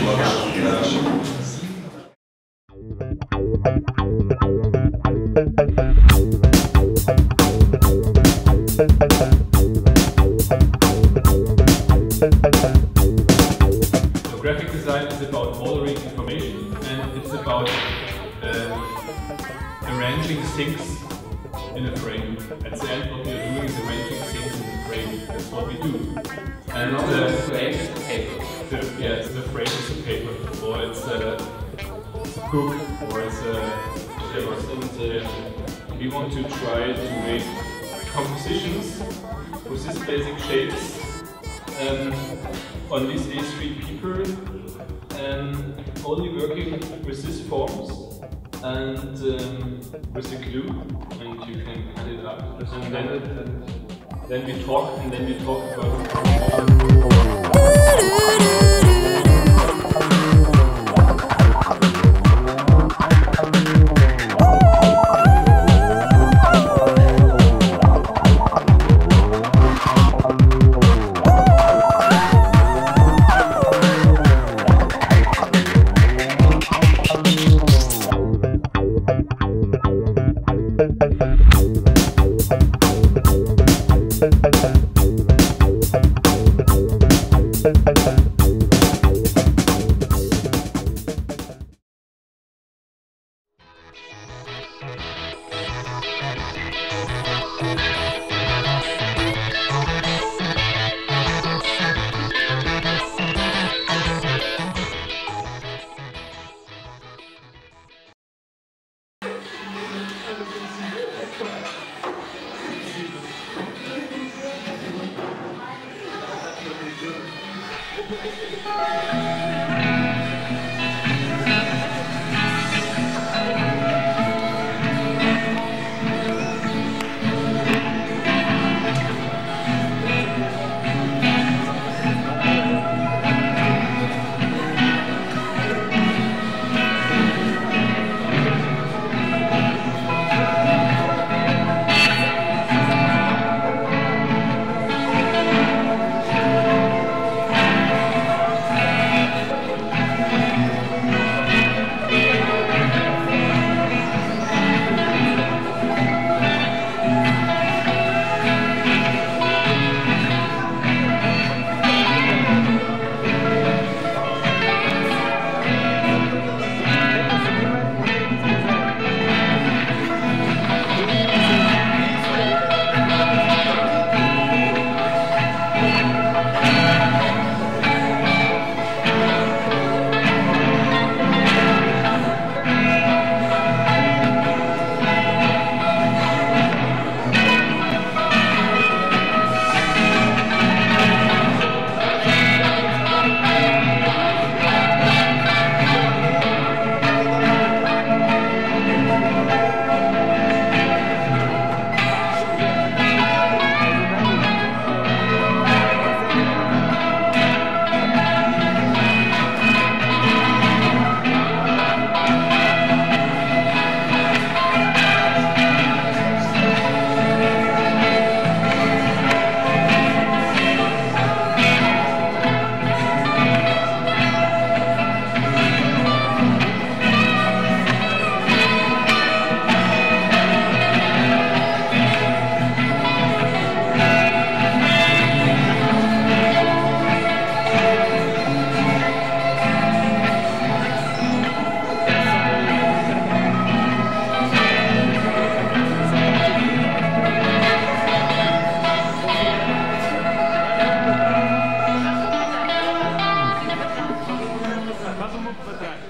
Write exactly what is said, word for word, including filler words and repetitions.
So graphic design is about ordering information, and it's about um, arranging things in a frame. At the end, what we are doing is arranging things in the frame. That's what we do. And uh, the frame is the paper. The, yes, the frame is the paper, or it's a book, or it's a shape. And uh, we want to try to make compositions with these basic shapes um, on these A three paper, um, only working with these forms and um, with the glue, and you can cut it up. And then, and then we talk, and then we talk about. Vamos para trás.